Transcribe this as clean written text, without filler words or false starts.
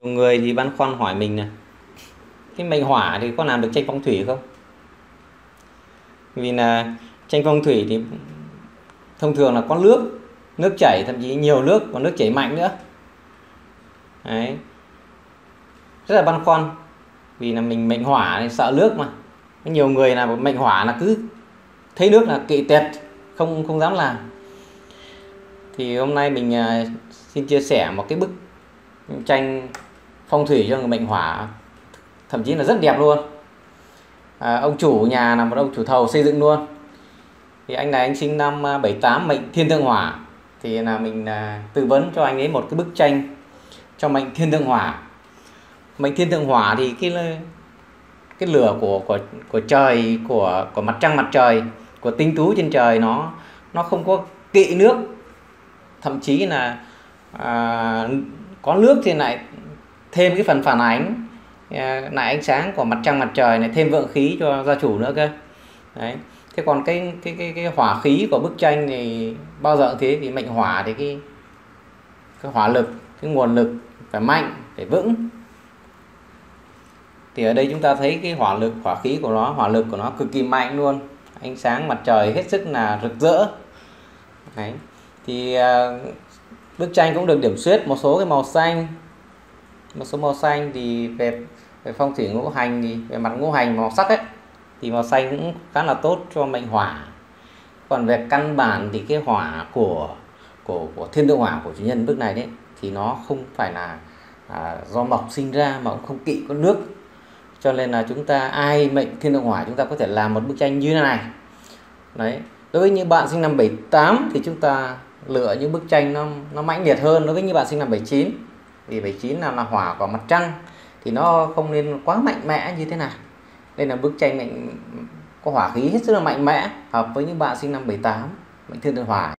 Người thì băn khoăn hỏi mình là cái mệnh hỏa thì có làm được tranh phong thủy không? Vì là tranh phong thủy thì thông thường là có nước chảy, thậm chí nhiều nước, và nước chảy mạnh nữa. Đấy. Rất là băn khoăn vì là mình mệnh hỏa thì sợ nước mà. Nhiều người là mệnh hỏa là cứ thấy nước là kỵ tuyệt, không dám làm. Thì hôm nay mình xin chia sẻ một cái bức tranh phong thủy cho người mệnh hỏa, thậm chí là rất đẹp luôn. Ông chủ nhà là một ông chủ thầu xây dựng luôn. Thì anh này anh sinh năm 78, mệnh thiên thượng hỏa. Thì là mình tư vấn cho anh ấy một cái bức tranh cho mệnh thiên thượng hỏa. Mệnh thiên thượng hỏa thì cái lửa của trời, của mặt trăng mặt trời, của tinh tú trên trời, nó không có kỵ nước. Thậm chí là có nước thì lại thêm cái phần phản ánh lại ánh sáng của mặt trăng mặt trời này, thêm vượng khí cho gia chủ nữa cơ. Đấy. Thế còn cái hỏa khí của bức tranh thì bao giờ cũng thế, thì mệnh hỏa thì cái hỏa lực, cái nguồn lực phải mạnh, phải vững. Thì ở đây chúng ta thấy cái hỏa lực, hỏa khí của nó, hỏa lực của nó cực kỳ mạnh luôn, ánh sáng mặt trời hết sức là rực rỡ. Đấy. Thì bức tranh cũng được điểm xuyết một số cái màu xanh. Một số màu xanh thì về phong thủy ngũ hành, thì về mặt ngũ hành màu sắc ấy, thì màu xanh cũng khá là tốt cho mệnh hỏa. Còn về căn bản thì cái hỏa của thiên thượng hỏa của chủ nhân bức này đấy, thì nó không phải là do mộc sinh ra, mà cũng không kỵ có nước. Cho nên là chúng ta ai mệnh thiên thượng hỏa, chúng ta có thể làm một bức tranh như thế này. Đấy. Đối với những bạn sinh năm 78 thì chúng ta lựa những bức tranh nó mãnh liệt hơn. Đối với những bạn sinh năm 79, vì 79 là hỏa của mặt trăng, thì nó không nên quá mạnh mẽ như thế này. Đây là bức tranh có hỏa khí hết sức là mạnh mẽ, hợp với những bạn sinh năm 78 mệnh thiên thượng hỏa.